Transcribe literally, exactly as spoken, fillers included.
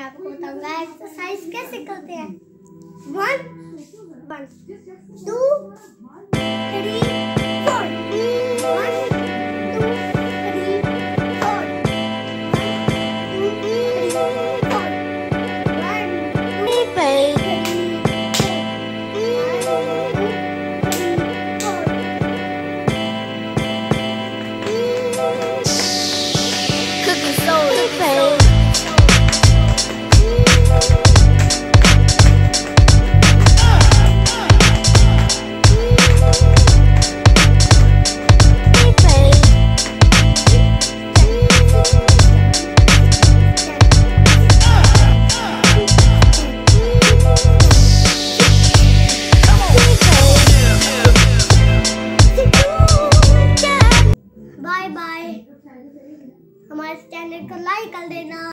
आपको बताऊंगा एक्सरसाइज कैसे करते हैं। One one two three four.